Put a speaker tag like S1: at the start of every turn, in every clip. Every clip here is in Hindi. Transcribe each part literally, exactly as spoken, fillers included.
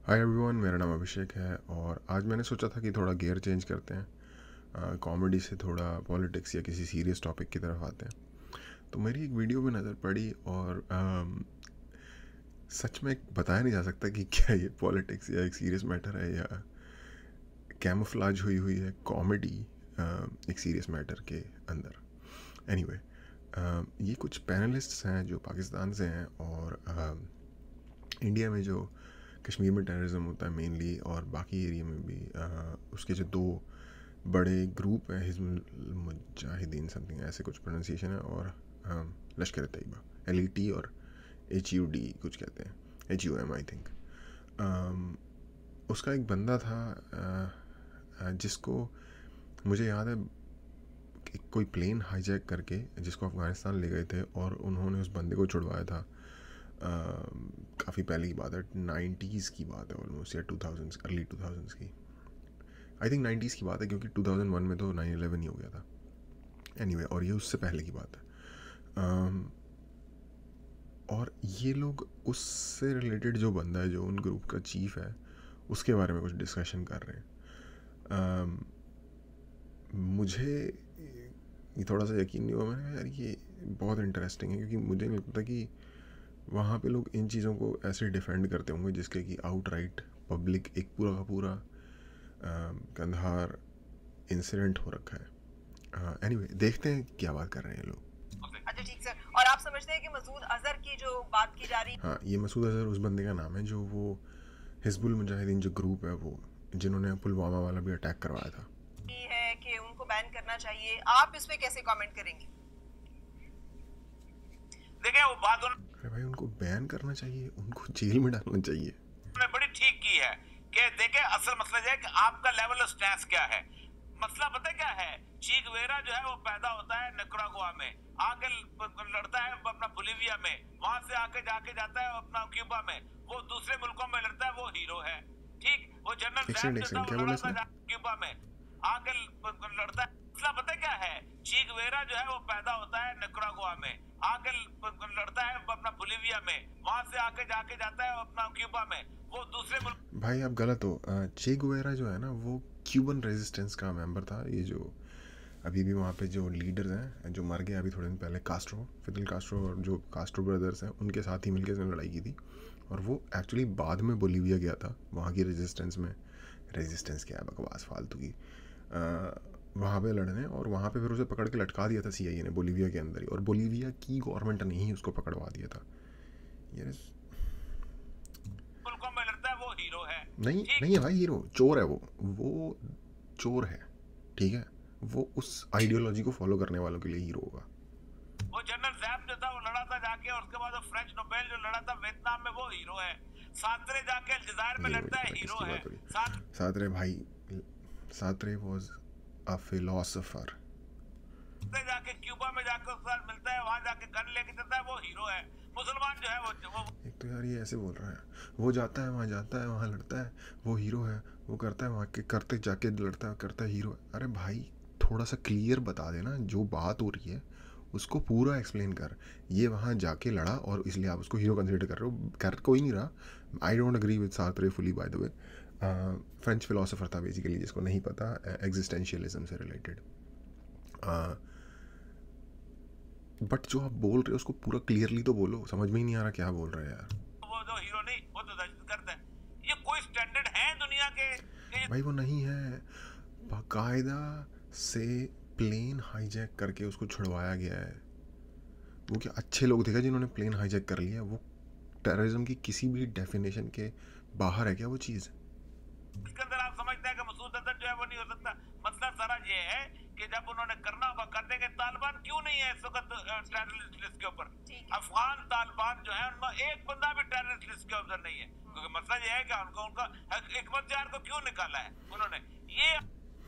S1: हाय एवरीवन, मेरा नाम अभिषेक है और आज मैंने सोचा था कि थोड़ा गियर चेंज करते हैं, कॉमेडी से थोड़ा पॉलिटिक्स या किसी सीरियस टॉपिक की तरफ आते हैं। तो मेरी एक वीडियो में नज़र पड़ी और आम, सच में बताया नहीं जा सकता कि क्या ये पॉलिटिक्स या एक सीरियस मैटर है या कैमोफ्लाज हुई हुई है कॉमेडी एक सीरियस मैटर के अंदर। एनीवे anyway, ये कुछ पैनलिस्ट्स हैं जो पाकिस्तान से हैं और आ, इंडिया में जो कश्मीर में टेररिज्म होता है मेनली और बाकी एरिया में भी आ, उसके जो दो बड़े ग्रुप हैं, हिज़्बुल मुजाहिदीन समथिंग ऐसे कुछ प्रोनाउंसिएशन है, और Lashkar Taiba, L E T और एच यू डी कुछ कहते हैं, H U M I think. उसका एक बंदा था आ, जिसको मुझे याद है कि कोई प्लेन हाईजैक करके जिसको अफ़गानिस्तान ले गए थे और उन्होंने उस बंदे को छुड़वाया था। काफ़ी पहले की बात है, नाइन्टीज़ की बात है ऑलमोस्ट, या two thousands, early two thousands की, आई थिंक नाइन्टीज़ की बात है क्योंकि टू थाउजेंड वन में तो नाइन इलेवन ही हो गया था। एनीवे anyway, और ये उससे पहले की बात है। um, और ये लोग उससे रिलेटेड जो बंदा है जो उन ग्रुप का चीफ है उसके बारे में कुछ डिस्कशन कर रहे हैं। um, मुझे ये थोड़ा सा यकीन नहीं हुआ। मैंने कहा यार ये बहुत इंटरेस्टिंग है क्योंकि मुझे नहीं लगता कि वहाँ पे लोग इन चीज़ों को ऐसे डिफेंड करते होंगे जिसके कि आउट राइट पब्लिक एक पूरा का पूरा कंधार इंसिडेंट हो रखा है। एनीवे anyway, देखते हैं क्या बात कर रहे हैं लोग।
S2: अच्छा ठीक सर, और आप समझते हैं कि मसूद अजहर की जो बात की जा रही है,
S1: हाँ, ये मसूद अजहर उस बंदे का नाम है जो वो हिज़्बुल मुजाहिदीन जो ग्रुप है वो जिन्होंने पुलवामा वाला भी अटैक करवाया था,
S2: है कि उनको बैन करना चाहिए। आप इस पे कैसे कमेंट करेंगे?
S3: देखिए वो बात
S1: अरे भाई उनको बैन करना चाहिए, उनको जेल में डालना चाहिए।
S3: उन्होंने बड़ी ठीक की है कि देखे असल मसला ये है कि आपका लेवल ऑफ स्ट्रेस क्या है। मसला पता क्या है, ची गुवेरा जो है वो पैदा होता है निकरागुआ में, आगे लड़ता है अपना बोलीविया में, वहां से आके जाके जाता है अपना क्यूबा में, वो दूसरे मुल्कों में लड़ता है, वो हीरो है। ठीक, वो जनरल क्यूबा में आगे लड़ता है। मसला पता क्या है, ची गुवेरा जो है वो पैदा होता है निकरागुआ में, आगे लड़ता है अपना बोलीविया में, वहां से आके जाके जाता है अपना क्यूबा में, वो दूसरे मुल्क।
S1: भाई आप गलत हो। चे गुवेरा जो है ना वो क्यूबन रेजिस्टेंस का मेंबर था। ये जो अभी भी वहाँ पे जो लीडर्स हैं जो मर गए अभी थोड़े दिन पहले, कास्ट्रो, फिदेल कास्ट्रो और जो कास्ट्रो ब्रदर्स हैं उनके साथ ही मिलकर इसने लड़ाई की थी। और वो एक्चुअली बाद में बोलीविया गया था वहाँ की रेजिस्टेंस में, रेजिस्टेंस क्या है बकवास फालतू की, वहाँ पे लड़ने, और वहाँ पे फिर उसे पकड़ के लटका दिया था सी आई ए ने बोलीविया के अंदर ही, और बोलीविया की गवर्नमेंट ने ही उसको पकड़वा दिया था। ये
S3: हीरो है
S1: नहीं नहीं है भाई, हीरो चोर है। वो वो चोर है, ठीक है, वो उस आइडियोलॉजी को फॉलो करने वालों के लिए हीरो होगा।
S3: वो जनरल जैप जो था वो लड़ा था जाके, और उसके बाद वो फ्रेंच नोबेल जो लड़ा था वियतनाम में, वो हीरो है। सातरे जाके अल्जायर में लड़ता है, हीरो है।
S1: सातरे भाई, सातरे वाज अ फिलोसोफर।
S3: जाके क्यूबा में जाके उसके साथ मिलता है, वहां जाके गन लेके चलता है, वो हीरो है। मुसलमान जो है वो, वो
S1: एक तो यार ये ऐसे बोल रहा है, वो जाता है वहाँ जाता है वहाँ लड़ता है, वो हीरो है, वो करता है वहाँ के करते जाके लड़ता है करता है, हीरो है। अरे भाई थोड़ा सा क्लियर बता देना, जो बात हो रही है उसको पूरा एक्सप्लेन कर। ये वहाँ जाके लड़ा और इसलिए आप उसको हीरो कंसिडर कर रहे हो, कर कोई नहीं रहा। I don't agree with Sartre fully by the way. French philosopher था बेसिकली, जिसको नहीं पता, एग्जिस्टेंशियलिज्म से रिलेटेड। बट जो आप बोल रहे हो उसको पूरा क्लियरली तो बोलो, समझ में ही नहीं आ रहा क्या बोल रहे हैं यार।
S3: वो जो हीरो नहीं, वो तो दहशतगर्द है। ये कोई स्टैंडर्ड है दुनिया के?
S1: भाई वो नहीं है, बाकायदा से प्लेन हाईजैक करके उसको छुड़वाया गया है। वो क्या अच्छे लोग थे क्या जिन्होंने प्लेन हाईजैक कर लिया? वो टेररिज्म की किसी भी डेफिनेशन के बाहर है क्या वो चीज़?
S3: इसके अंदर आप समझते हैं कि मसूद अजहर जो है वो नहीं हो सकता। मतलब सारा ये है कि जब उन्होंने करना होगा कर देंगे। तालिबान क्यों नहीं है इस वक्त टेररिस्ट लिस्ट के ऊपर? अफगान तालिबान जो है उनमें एक बंदा भी टेररिस्ट लिस्ट के ऊपर नहीं है, क्योंकि मसला ये है कि उनको उनका हिकमत जार को क्यों निकाला है उन्होंने। ये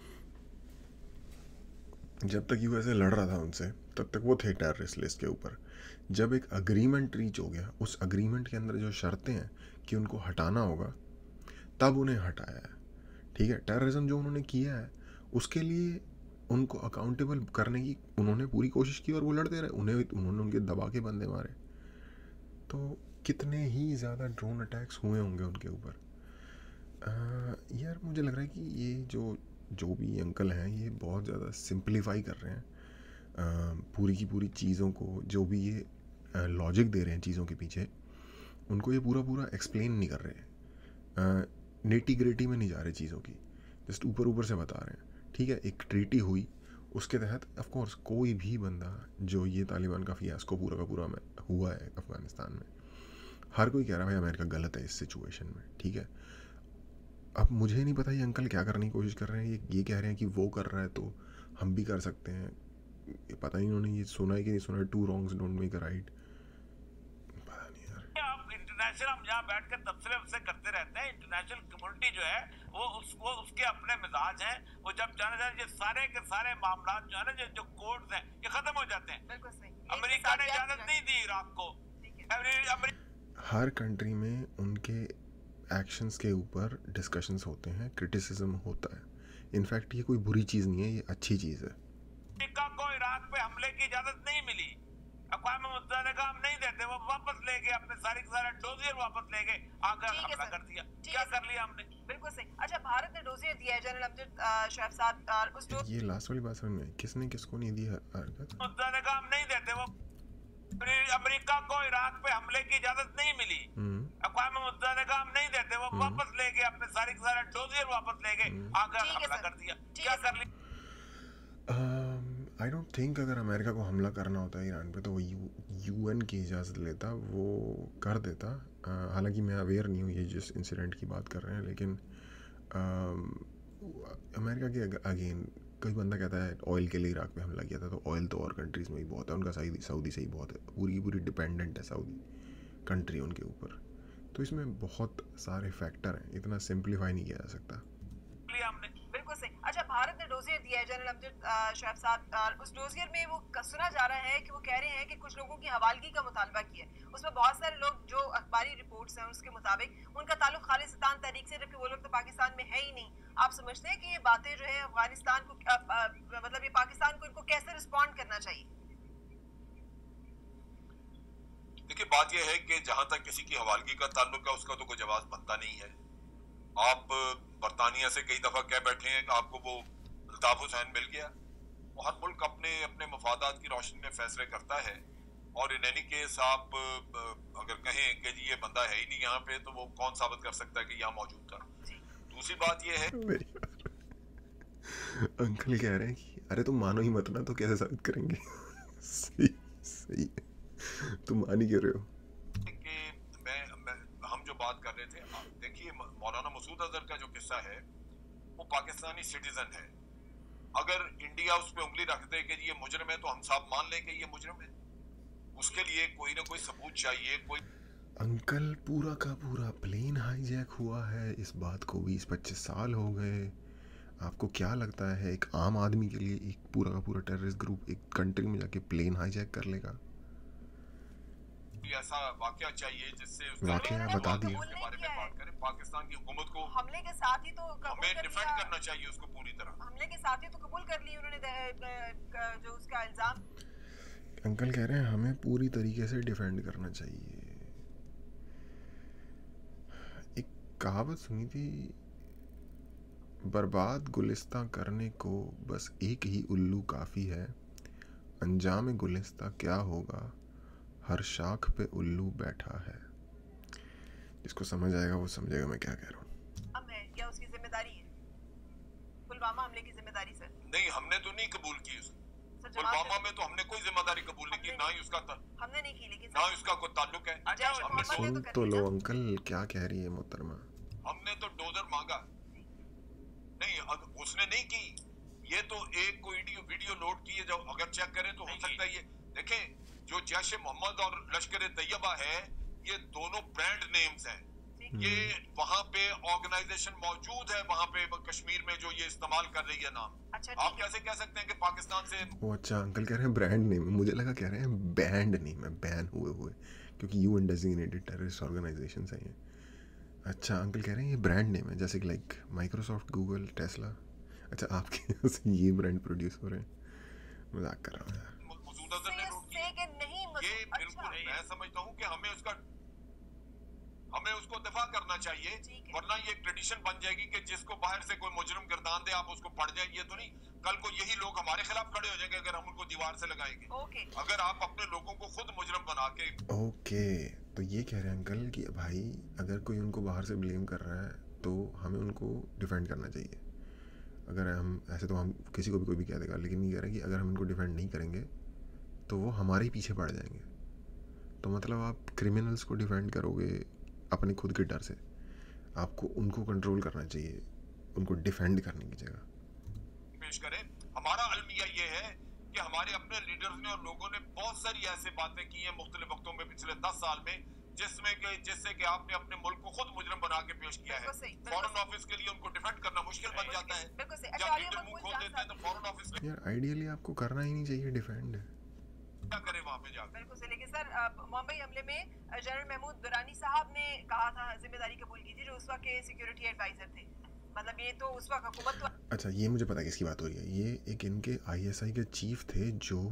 S1: जब तक यूएसए लड़ रहा था उनसे तब तक वो थे टेररिस्ट लिस्ट के ऊपर। जब एक अग्रीमेंट रीच हो गया, उस अग्रीमेंट के अंदर जो शर्तें हैं कि उनको हटाना होगा, तब उन्हें हटाया है। ठीक है, टेररिज्म जो उन्होंने किया है उसके लिए उनको अकाउंटेबल करने की उन्होंने पूरी कोशिश की और वो लड़ते रहे। उन्हें उन्होंने उनके दबा के बंदे मारे। तो कितने ही ज़्यादा ड्रोन अटैक्स हुए होंगे उनके ऊपर। आ, यार मुझे लग रहा है कि ये जो जो भी अंकल हैं ये बहुत ज़्यादा सिंपलीफाई कर रहे हैं आ, पूरी की पूरी चीज़ों को, जो भी ये लॉजिक दे रहे हैं चीज़ों के पीछे, उनको ये पूरा पूरा एक्सप्लेन नहीं कर रहे, नेटी ग्रेटी में नहीं जा रहे चीज़ों की, जस्ट ऊपर ऊपर से बता रहे हैं। ठीक है, एक ट्रीटी हुई, उसके तहत ऑफ कोर्स कोई भी बंदा, जो ये तालिबान का फियास्को पूरा का पूरा में हुआ है अफ़गानिस्तान में, हर कोई कह रहा है भाई अमेरिका गलत है इस सिचुएशन में। ठीक है, अब मुझे नहीं पता ये अंकल क्या करने की कोशिश कर रहे हैं। ये ये कह रहे हैं कि वो कर रहा है तो हम भी कर सकते हैं। ये पता नहीं उन्होंने ये सुना है कि नहीं सुना है, two wrongs don't make a right. पता नहीं यार।
S3: आप इंटरनेशनल, हम यहाँ बैठ कर तबसरे वबसरे करते रहते हैं, इंटरनेशनल कम्युनिटी जो है वो उस वो उसके अपने मिजाज हैं। वो जब जाने जाने ये सारे के सारे मामला जो है ना, जो जो कोड्स हैं, ये खत्म हो जाते हैं।
S2: बिल्कुल सही।
S3: अमेरिका ने इजाजत नहीं दी इराक को।
S1: हर कंट्री में उनके एक्शंस के ऊपर डिस्कशंस होते हैं, क्रिटिसिज्म होता है। इनफैक्ट ये कोई बुरी चीज़ नहीं है, ये अच्छी चीज़ है।
S3: अमेरिका को इराक पे हमले की इजाजत नहीं मिली। अक़वाम मुत्तहिदा ने कहा हम नहीं देते, वो वापस ले गए अपने सारे के सारे डोजियर वापस ले गए, आकर हमला कर दिया। क्या कर लिया हमने?
S2: बिल्कुल सही। अच्छा, भारत ने डोजियर दिया है जनरल अमजद शरीफ साहब, उस डोज
S1: ये लास्ट वाली बात समझ में आई, किसने किसको नहीं दी हरकत?
S3: मुत्तहिदा ने कहा हम नहीं देते, वो अमेरिका को इराक पे हमले की इजाजत नहीं मिली। अक़वाम मुत्तहिदा ने कहा हम नहीं देते, वो वापस ले गए अपने सारे के सारे डोजियर वापस ले गए, आकर हमला कर दिया। क्या कर लिया?
S1: आई डोंट थिंक अगर अमेरिका को हमला करना होता है ईरान पे तो वो यू यूएन की इजाज़त लेता, वो कर देता। uh, हालांकि मैं अवेयर नहीं हूँ ये जिस इंसिडेंट की बात कर रहे हैं, लेकिन अमेरिका के अगेन कोई बंदा कहता है ऑयल के लिए इराक पे हमला किया था, तो ऑयल तो और कंट्रीज़ में भी बहुत है, उनका सऊदी सऊदी से ही बहुत है, पूरी की पूरी डिपेंडेंट है सऊदी कंट्री उनके ऊपर। तो इसमें बहुत सारे फैक्टर हैं, इतना सिंप्लीफाई नहीं किया जा सकता।
S2: बिल्कुल सही। अच्छा, भारत ने डोजियर दिया है जनरल अमजद शरीफ साहब, उस डोजियर में वो सुना जा रहा है कि वो कह रहे हैं कि कुछ लोगों की हवालगी का मुतालबा किया है। उसमें बहुत सारे लोग, जो अखबारी रिपोर्ट्स हैं उसके मुताबिक, उनका ताल्लुक खालिस्तान तहरीक से, जबकि वो लोग तो पाकिस्तान में है ही नहीं। आप समझते हैं कि ये बातें जो है अफगानिस्तान को, मतलब ये पाकिस्तान को, इनको कैसे रिस्पॉन्ड करना चाहिए?
S4: देखिए, बात यह है कि जहां तक किसी की हवालगी का ताल्लुक है उसका तो कोई जवाब बनता नहीं है। आप बरतानिया से कई दफा कह बैठे हैं कि आपको वो अल्ताफ हुसैन मिल गया। वो हर मुल्क अपने अपने मफादात की रोशनी में फैसले करता है, और इन एनी केस आप अगर कहें कि जी ये बंदा है ही नहीं यहाँ पे, तो वो कौन साबित कर सकता है कि यहाँ मौजूद था? दूसरी बात ये है,
S1: अंकल कह रहे हैं कि अरे तुम मानो ही मत ना, तो कैसे साबित करेंगे? सही सही है, तुम मान ही क्यों रहे हो?
S4: कि मैं, मैं हम जो बात कर रहे थे, देखिए मौलाना मसूद अजहर का जो किस्सा है वो पाकिस्तानी सिटीजन है। अगर इंडिया उस पर उंगली रख दे कि ये मुजरिम है, तो हम सब मान लें कि ये मुजरिम है। उसके लिए कोई ना कोई सबूत चाहिए। कोई
S1: अंकल, पूरा का पूरा प्लेन हाईजैक हुआ है, इस बात को बीस पच्चीस साल हो गए। आपको क्या लगता है एक आम आदमी के लिए एक पूरा का पूरा टेररिस्ट ग्रुप एक कंट्री में जाके प्लेन हाईजैक कर लेगा?
S4: ऐसा वाकया चाहिए जिससे
S1: वाकया बता दिया।
S4: उसके बारे में बात करें। पाकिस्तान की हुकूमत को
S2: हमले के साथ ही तो
S4: हमें डिफेंड करना चाहिए उसको पूरी तरह।
S2: हमले के साथ ही तो कबूल कर ली उन्होंने जो उसका इल्जाम।
S1: अंकल कह रहे हैं हमें पूरी तरीके से डिफेंड करना चाहिए। एक कहावत सुनी थी, बर्बाद गुलिस्तां करने को बस एक ही उल्लू काफ़ी है, अंजाम गुलिस्तां क्या होगा, हर शाख पे उल्लू बैठा है। जिसको समझ आएगा वो समझेगा मैं क्या कह रहा हूँ।
S2: अब है या उसकी जिम्मेदारी है पुलवामा हमले की जिम्मेदारी? सर
S4: नहीं, हमने तो नहीं कबूल की उसको। पुलवामा में तो हमने कोई जिम्मेदारी कबूल नहीं की, ना ही उसका
S2: हमने नहीं की, लेकिन
S4: ना उसका कोई ताल्लुक है।
S2: अच्छा,
S1: सुन तो लो अंकल क्या कह रही है मोहतरमा।
S4: हमने तो डोजर मांगा नहीं, उसने नहीं की। ये तो एक कोई वीडियो लोड की है, जो अगर चेक करें तो हो सकता है ये देखें, जो जैश मोहम्मद और लश्कर तैयबा है, ये दोनों ब्रांड नेम्स हैं। ये वहाँ पे ऑर्गेनाइजेशन मौजूद है, वहाँ पे कश्मीर में जो ये इस्तेमाल कर रही है नाम।
S2: अच्छा,
S4: आप कैसे कह सकते हैं कि पाकिस्तान से?
S1: वो अच्छा अंकल कह रहे हैं ब्रांड नेम, मुझे लगा कह रहे हैं बैंड नेम है, बैन हुए हुए, क्योंकि यूएन डेजिग्नेटेड टेररिस्ट ऑर्गेनाइजेशन है ये। अच्छा अंकल कह रहे हैं ये ब्रांड नेम है, जैसे कि लाइक माइक्रोसॉफ्ट, गूगल, टेस्ला। अच्छा आपके यहाँ से ये ब्रांड प्रोड्यूस हो रहे हैं? मजाक कर रहा हूँ यार।
S4: मसूद अजहर ने नोट किया।
S2: नहीं,
S4: ये बिल्कुल मैं समझता हूँ कि हमें उसका हमें उसको दिफा करना चाहिए,
S2: ठीक है।
S4: वरना ये ट्रेडिशन बन जाएगी कि जिसको बाहर से कोई मुजरिम गिरदान दे आप उसको पढ़ जाए। ये तो नहीं, कल को यही लोग हमारे खिलाफ खड़े हो जाएंगे अगर हम उनको दीवार से लगाएंगे।
S2: ओके
S4: अगर आप अपने लोगों को खुद मुजरिम बना के
S1: ओके तो ये कह रहे हैं अंकल कि भाई अगर कोई उनको बाहर से ब्लेम कर रहा है तो हमें उनको डिफेंड करना चाहिए। अगर हम ऐसे तो हम किसी को भी कोई भी कह देगा, लेकिन ये कह रहे हैं कि अगर हम इनको डिफेंड नहीं करेंगे तो वो हमारे ही पीछे पड़ जाएंगे। तो मतलब आप क्रिमिनल्स को डिफेंड करोगे अपने खुद के डर से, आपको उनको कंट्रोल करना चाहिए उनको डिफेंड करने की जगह।
S4: पेश करें। हमारा अलमिया ये है कि हमारे अपने लीडर्स ने और लोगों ने बहुत सारी ऐसी बातें की हैं मुख्तलिफ वक्तों में पिछले दस साल में, जिसमें कि जिससे कि आपने अपने मुल्क को खुद मुजरिम बना के पेश किया है।
S2: बिल्कुल सही, बिल्कुल
S4: फॉरेन
S2: सही।
S4: ऑफिस के लिए उनको डिफेंड करना मुश्किल बन जाता है।
S2: बिल्कुल सही।
S4: जब
S2: अच्छा आलिया
S4: लीडर मुंह
S2: मकबूल
S4: खोल
S2: जान
S4: देते हैं तो
S2: साहब,
S4: फॉरेन ऑफिस में
S1: यार आइडियली आपको करना ही नहीं चाहिए डिफेंड।
S4: क्या करे वहां पे जाकर।
S2: बिल्कुल सही। लेकिन सर अ, मुंबई हमले में अ, जनरल महमूद दुरानी साहब ने कहा था, जिम्मेदारी कबूल की थी, जो उस वक्त के सिक्योरिटी एडवाइजर थे। मतलब ये तो उस वक्त हुकूमत तो
S1: अच्छा ये मुझे पता है किसकी बात हो रही है। ये एक इनके आईएसआई के चीफ थे जो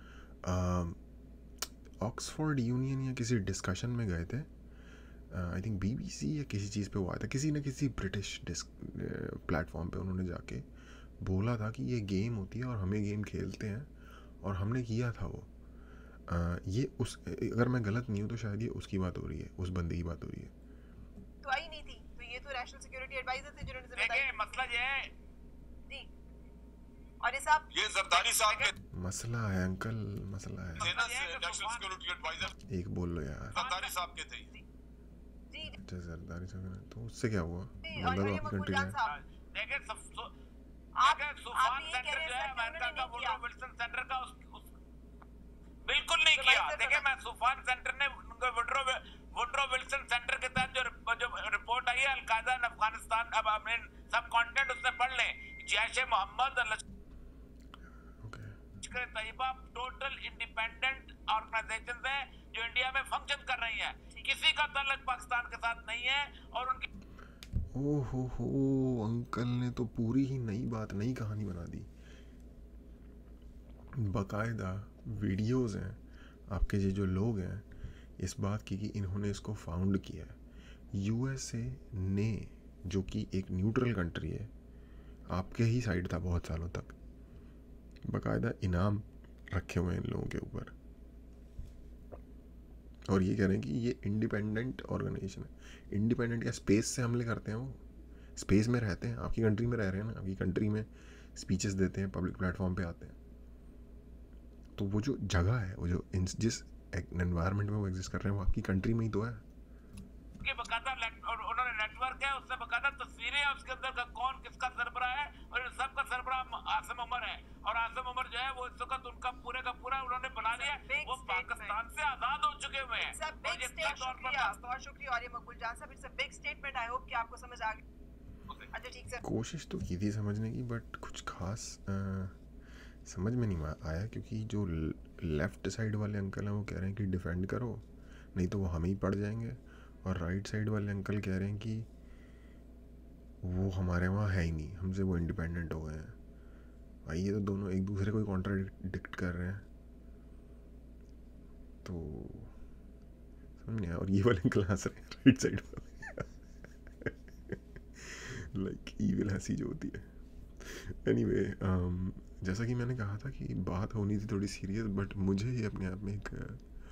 S1: ऑक्सफोर्ड यूनियन या किसी डिस्कशन में गए थे। आई थिंक बीबीसी या किसी चीज़ पे हुआ था, किसी न किसी ब्रिटिश डिस्क प्लेटफॉर्म पे उन्होंने जाके बोला था कि ये गेम होती है और हमें गेम खेलते हैं और हमने किया था वो। आ, ये उस अगर मैं गलत नहीं हूँ तो शायद ये उसकी बात हो रही है, उस बंदे की बात हो रही है।
S2: तो आई नहीं थी, तो ये तो नेशनल सिक्योरिटी एडवाइजर थे जिन्होंने जिम्मेदारी
S3: देखिए मसला ये है
S2: जी। और ये साहब
S4: ये जरदारी साहब के
S1: मसला है अंकल, मसला है।
S4: थे ना नेशनल सिक्योरिटी एडवाइजर,
S1: एक बोल लो यार।
S4: जरदारी साहब के थे।
S2: जी जी
S1: अच्छा जरदारी साहब, तो उससे क्या हुआ?
S2: जी।
S1: बंदा
S2: और
S1: तो
S2: आलिया
S1: आपकी
S2: मकबूल
S1: कंट्री
S2: जान
S1: में है।
S2: साहब,
S3: देखिए सब सु-
S2: आप
S3: देखिए
S2: आप
S3: सुफान
S2: ये कह
S3: सेंटर
S2: रहे
S3: जो
S2: हैं
S3: है
S2: सर कि
S3: अमेरिका
S2: उन्होंने
S3: का
S2: नहीं
S3: वुडरो
S2: किया।
S3: विल्सन सेंटर का उस, उस बिल्कुल नहीं
S2: तो
S3: किया।
S2: भाई सर
S3: देखिए
S2: बता-
S3: मैं सुफान सेंटर ने उनको वुडरो वुडरो विल्सन सेंटर के तहत जो रिप- जो रिपोर्ट आई है अलकायदा इन अफगानिस्तान, अब आपने सब कंटेंट उसमें पढ़ लें। जैश ए मोहम्मद और
S1: ओके
S3: लश्कर तैयबा टोटल इंडिपेंडेंट ऑर्गेनाइजेशन है जो इंडिया में फंक्शन कर रही है, किसी का ताल्लुक पाकिस्तान के साथ नहीं है। और उनकी
S1: ओ हो हो अंकल ने तो पूरी ही नई बात, नई कहानी बना दी। बाकायदा वीडियोस हैं आपके ये जो लोग हैं इस बात की कि इन्होंने इसको फाउंड किया है। यूएसए ने, जो कि एक न्यूट्रल कंट्री है, आपके ही साइड था बहुत सालों तक, बाकायदा इनाम रखे हुए हैं इन लोगों के ऊपर और ये कह रहे हैं कि ये इंडिपेंडेंट ऑर्गेनाइजेशन है। इंडिपेंडेंट क्या, स्पेस से हमले करते हैं, वो स्पेस में रहते हैं, आपकी कंट्री में रह रहे हैं ना, आपकी कंट्री में स्पीचेस देते हैं, पब्लिक प्लेटफॉर्म पे आते हैं। तो वो जो जगह है, वो जो जिस एनवायरनमेंट में वो एग्जिस्ट कर रहे हैं वो आपकी कंट्री में ही तो है।
S3: के बकायदा और उन्होंने नेटवर्क है, उससे बकायदा तस्वीरें हैं उसके अंदर का कौन किसका सरबराह है, और इन सबका सरबराह आसिम उमर है। और आसिम उमर जो है वो इस वक्त उनका पूरे का पूरा उन्होंने बना लिया, वो पाकिस्तान से आजाद हो चुके हुए हैं।
S2: It's a big
S3: और ये
S2: state,
S3: तौर पर
S2: शुक्रिया, बहुत शुक्रिया आलिया मकबूल जान साहब। It's a big statement, I hope कि आपको समझ आ गई। अच्छा ठीक सर।
S1: कोशिश तो की थी समझने की, बट कुछ खास आ, समझ में नहीं आया, क्योंकि जो लेफ़्ट साइड वाले अंकल हैं वो कह रहे हैं कि डिफेंड करो नहीं तो वो हमें ही पड़ जाएंगे, और राइट साइड वाले अंकल कह रहे हैं कि वो हमारे वहाँ है ही नहीं, हमसे वो इंडिपेंडेंट हो गए हैं। भाई ये तो दोनों एक दूसरे को ही कॉन्ट्राडिक्ट कर रहे हैं, तो समझ नहीं आया। और ये वाले अंकल हंस रहे हैं राइट साइड वाले, लाइक ईविल हंसी जो होती है। एनीवे anyway, um, जैसा कि मैंने कहा था कि बात होनी थी थोड़ी सीरियस, बट मुझे ये अपने आप में एक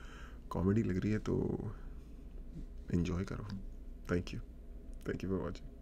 S1: कॉमेडी लग रही है, तो एंजॉय करो। Thank you thank you for watching.